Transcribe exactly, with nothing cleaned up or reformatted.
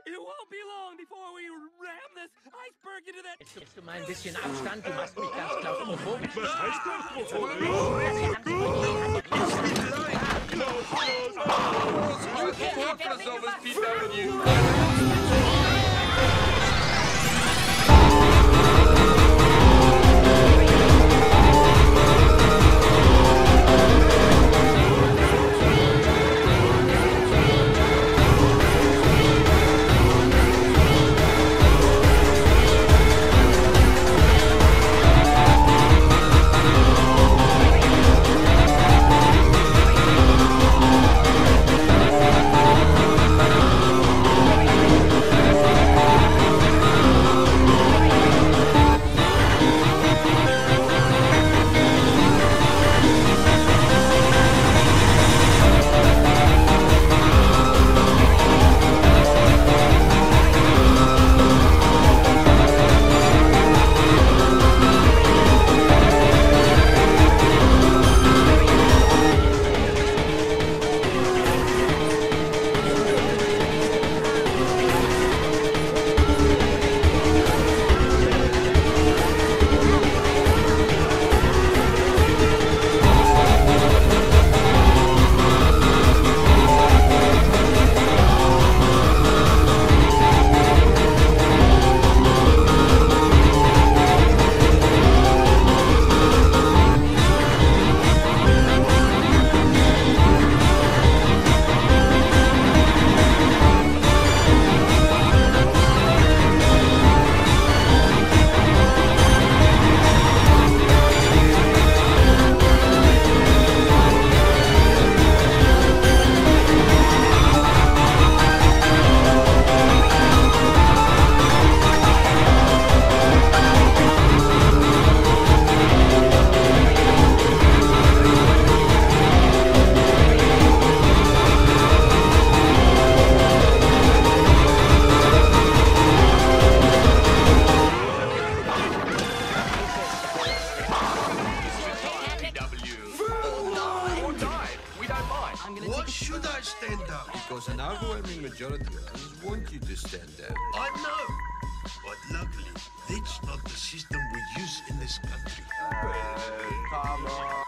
It won't be long before we ram this iceberg into that... Jetzt gibst du mal ein bisschen Abstand, du machst mich ganz klaustrophobisch. Was heißt klaustrophobisch? What should I stand up? Because an overwhelming majority of us want you to stand down. I know. But luckily, that's not the system we use in this country. Uh, come on.